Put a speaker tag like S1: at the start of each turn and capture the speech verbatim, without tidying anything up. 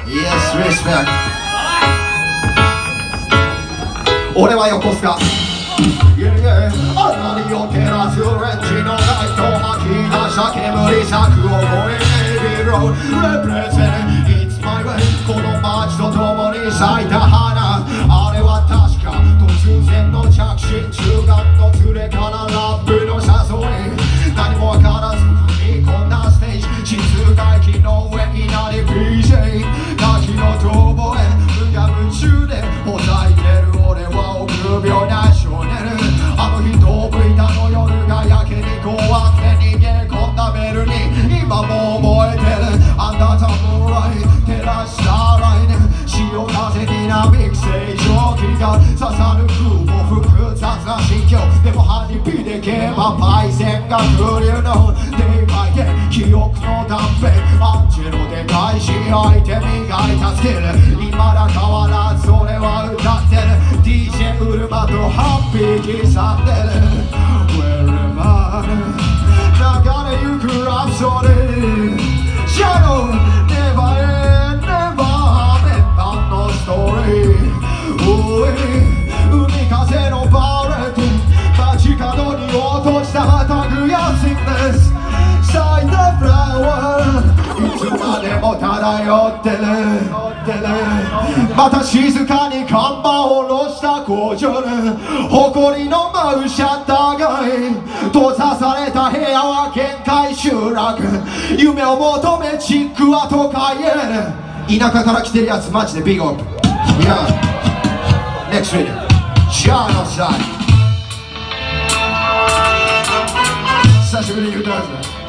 S1: Yes, respect. 俺は横須賀 Yeah, yeah. あなりを照らすレンジのライト吐き出した煙柵を越え Navy Road Represent It's my way この街と共に咲いた花あれは確か突然の着信中学の連れからラップの誘い何も分からず踏み込んだステージ静か機の上になり ピージェー 泣きの遠吠え無我夢中でほざいてる俺は臆病な少年あの日遠ぶいたの夜がやけに怖くて逃げ込んだベルに今も覚えてるあんたたもらい照らしたライネ潮風ディナミック成長期が刺さる空母複雑な心境でもハニピで競馬パイセンが来るの Day by day 記憶の断片アンジェロで返し相手磨いたスキル未だ変わらず俺は歌ってる ディージェー ウルマとハッピー刻んでる Wherever 流れゆくラプソディ Shadow Never end Never end あのストーリーおい海風のバレット街角に落としたタグやシンネス咲いたフラワーいつまでも漂ってるまた静かに看板を下ろした工場で誇りの舞うシャッター街閉ざされた部屋は限界集落夢を求めチックは都会へ田舎から来てるやつマジでビッグアップいや Next reading シャーのサイ久しぶりに歌うぜ